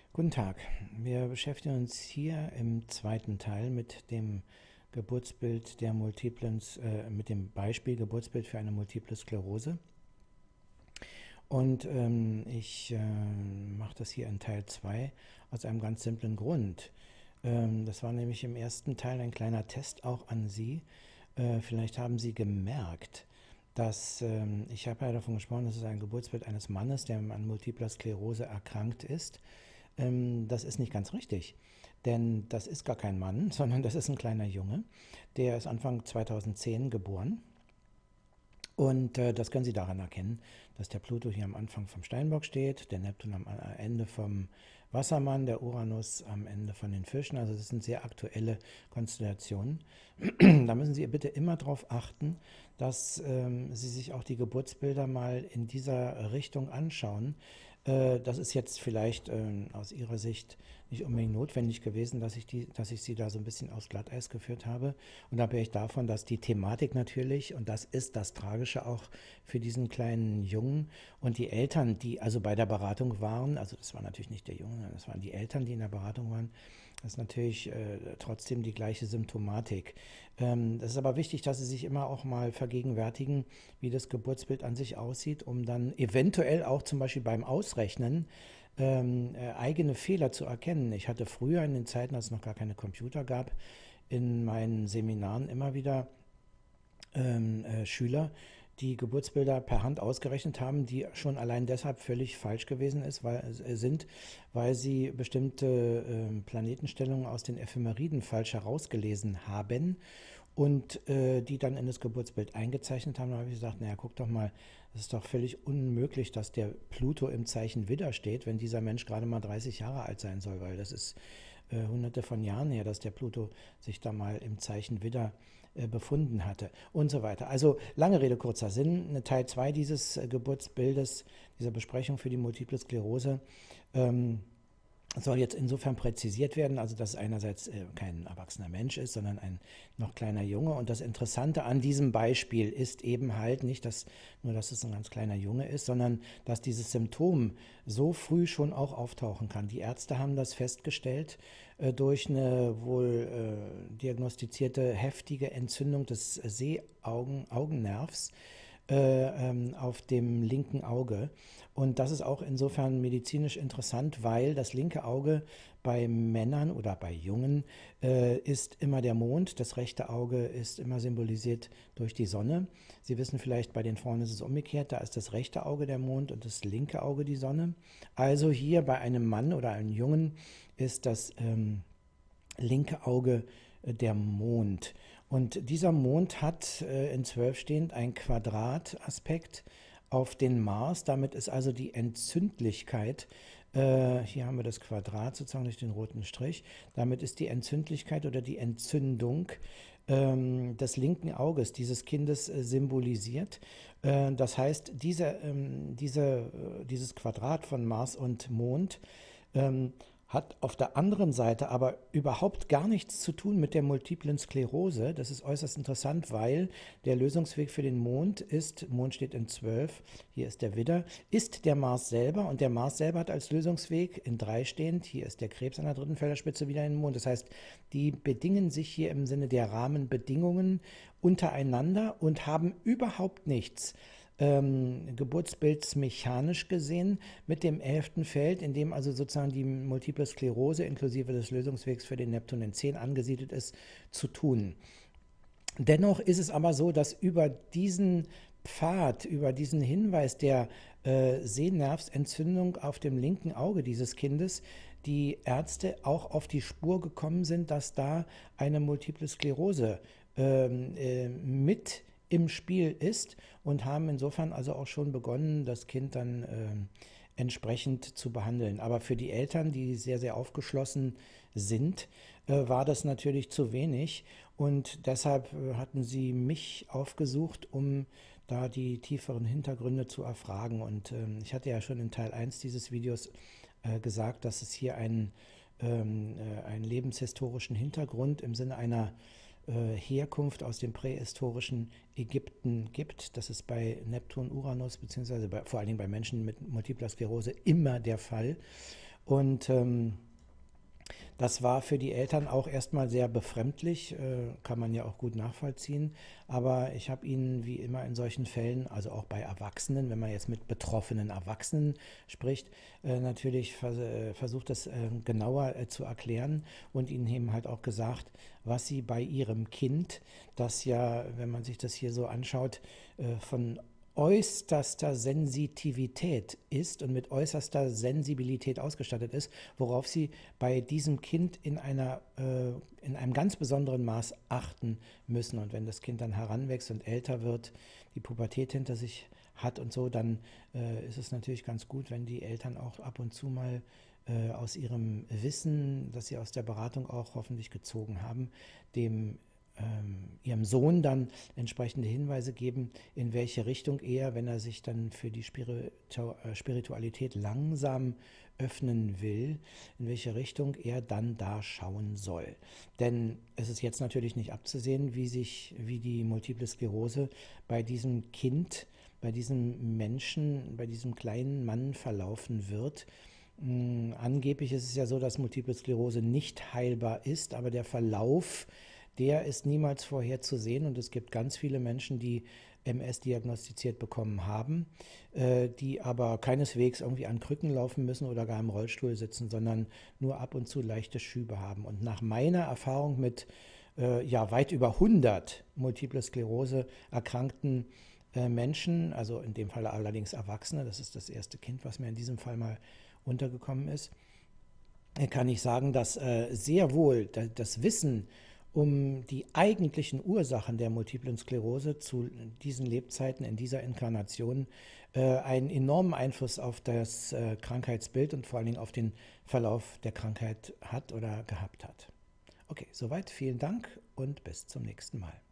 Guten Tag. Wir beschäftigen uns hier im zweiten Teil mit dem Geburtsbild der mit dem Beispiel Geburtsbild für eine Multiple Sklerose. Und ich mache das hier in Teil 2 aus einem ganz simplen Grund. Das war nämlich im ersten Teil ein kleiner Test auch an Sie. Vielleicht haben Sie gemerkt, dass ich habe ja davon gesprochen, das ist ein Geburtsbild eines Mannes, der an Multipler Sklerose erkrankt ist. Das ist nicht ganz richtig, denn das ist gar kein Mann, sondern das ist ein kleiner Junge. Der ist Anfang 2010 geboren. Und das können Sie daran erkennen, dass der Pluto hier am Anfang vom Steinbock steht, der Neptun am Ende vom Wassermann, der Uranus am Ende von den Fischen. Also das sind sehr aktuelle Konstellationen. Da müssen Sie bitte immer darauf achten, dass Sie sich auch die Geburtsbilder mal in dieser Richtung anschauen. Das ist jetzt vielleicht aus Ihrer Sicht nicht unbedingt notwendig gewesen, dass ich Sie da so ein bisschen aufs Glatteis geführt habe. Unabhängig davon, dass die Thematik natürlich, und das ist das Tragische auch für diesen kleinen Jungen und die Eltern, die also bei der Beratung waren, also das war natürlich nicht der Junge, sondern das waren die Eltern, die in der Beratung waren, das ist natürlich trotzdem die gleiche Symptomatik. Das ist aber wichtig, dass Sie sich immer auch mal vergegenwärtigen, wie das Geburtsbild an sich aussieht, um dann eventuell auch zum Beispiel beim Ausrechnen eigene Fehler zu erkennen. Ich hatte früher in den Zeiten, als es noch gar keine Computer gab, in meinen Seminaren immer wieder Schüler, die Geburtsbilder per Hand ausgerechnet haben, die schon allein deshalb völlig falsch gewesen sind, weil sie bestimmte Planetenstellungen aus den Ephemeriden falsch herausgelesen haben und die dann in das Geburtsbild eingezeichnet haben. Da habe ich gesagt, naja, guck doch mal, es ist doch völlig unmöglich, dass der Pluto im Zeichen Widder steht, wenn dieser Mensch gerade mal 30 Jahre alt sein soll, weil das ist hunderte von Jahren her, dass der Pluto sich da mal im Zeichen Widder befunden hatte und so weiter. Also lange Rede, kurzer Sinn, Teil 2 dieses Geburtsbildes, dieser Besprechung für die Multiple Sklerose, ähm, soll jetzt insofern präzisiert werden, also dass es einerseits kein erwachsener Mensch ist, sondern ein noch kleiner Junge. Und das Interessante an diesem Beispiel ist eben halt nicht, dass es ein ganz kleiner Junge ist, sondern dass dieses Symptom so früh schon auch auftauchen kann. Die Ärzte haben das festgestellt durch eine wohl diagnostizierte heftige Entzündung des Sehaugennervs auf dem linken Auge. Und das ist auch insofern medizinisch interessant, weil das linke Auge bei Männern oder bei Jungen ist immer der Mond, das rechte Auge ist immer symbolisiert durch die Sonne. Sie wissen vielleicht, bei den Frauen ist es umgekehrt, da ist das rechte Auge der Mond und das linke Auge die Sonne. Also hier bei einem Mann oder einem Jungen ist das linke Auge der Mond. Und dieser Mond hat in 12 stehend einen Quadrataspekt auf den Mars. Damit ist also die Entzündlichkeit, hier haben wir das Quadrat sozusagen durch den roten Strich, damit ist die Entzündlichkeit oder die Entzündung des linken Auges dieses Kindes symbolisiert. Das heißt, dieses Quadrat von Mars und Mond hat auf der anderen Seite aber überhaupt gar nichts zu tun mit der multiplen Sklerose. Das ist äußerst interessant, weil der Lösungsweg für den Mond steht in 12, hier ist der Widder, ist der Mars selber und der Mars selber hat als Lösungsweg in 3 stehend, hier ist der Krebs an der dritten Felderspitze wieder in den Mond. Das heißt, die bedingen sich hier im Sinne der Rahmenbedingungen untereinander und haben überhaupt nichts geburtsbildsmechanisch gesehen mit dem 11. Feld, in dem also sozusagen die Multiple Sklerose inklusive des Lösungswegs für den Neptun in 10 angesiedelt ist, zu tun. Dennoch ist es aber so, dass über diesen Pfad, über diesen Hinweis der Sehnervsentzündung auf dem linken Auge dieses Kindes die Ärzte auch auf die Spur gekommen sind, dass da eine Multiple Sklerose mit im Spiel ist und haben insofern also auch schon begonnen, das Kind dann entsprechend zu behandeln. Aber für die Eltern, die sehr, sehr aufgeschlossen sind, war das natürlich zu wenig und deshalb hatten sie mich aufgesucht, um da die tieferen Hintergründe zu erfragen. Und ich hatte ja schon in Teil 1 dieses Videos gesagt, dass es hier einen lebenshistorischen Hintergrund im Sinne einer Herkunft aus dem prähistorischen Ägypten gibt. Das ist bei Neptun, Uranus, beziehungsweise vor allen Dingen bei Menschen mit Multipler Sklerose immer der Fall. Und das war für die Eltern auch erstmal sehr befremdlich, kann man ja auch gut nachvollziehen. Aber ich habe ihnen wie immer in solchen Fällen, also auch bei Erwachsenen, wenn man jetzt mit betroffenen Erwachsenen spricht, natürlich versucht, das genauer zu erklären und ihnen eben halt auch gesagt, was sie bei ihrem Kind, das ja, wenn man sich das hier so anschaut, von äußerster Sensitivität ist und mit äußerster Sensibilität ausgestattet ist, worauf sie bei diesem Kind in einem ganz besonderen Maß achten müssen. Und wenn das Kind dann heranwächst und älter wird, die Pubertät hinter sich hat und so, dann ist es natürlich ganz gut, wenn die Eltern auch ab und zu mal aus ihrem Wissen, das sie aus der Beratung auch hoffentlich gezogen haben, dem ihrem Sohn dann entsprechende Hinweise geben, in welche Richtung er, wenn er sich dann für die Spiritualität langsam öffnen will, in welche Richtung er dann da schauen soll. Denn es ist jetzt natürlich nicht abzusehen, wie die Multiple Sklerose bei diesem Kind, bei diesem Menschen, bei diesem kleinen Mann verlaufen wird. Angeblich ist es ja so, dass Multiple Sklerose nicht heilbar ist, aber der Verlauf, der ist niemals vorherzusehen und es gibt ganz viele Menschen, die MS diagnostiziert bekommen haben, die aber keineswegs irgendwie an Krücken laufen müssen oder gar im Rollstuhl sitzen, sondern nur ab und zu leichte Schübe haben. Und nach meiner Erfahrung mit ja, weit über 100 Multiple Sklerose erkrankten Menschen, also in dem Fall allerdings Erwachsene, das ist das erste Kind, was mir in diesem Fall mal untergekommen ist, kann ich sagen, dass sehr wohl das Wissen um die eigentlichen Ursachen der Multiplen Sklerose zu diesen Lebzeiten in dieser Inkarnation einen enormen Einfluss auf das Krankheitsbild und vor allen Dingen auf den Verlauf der Krankheit hat oder gehabt hat. Okay, soweit. Vielen Dank und bis zum nächsten Mal.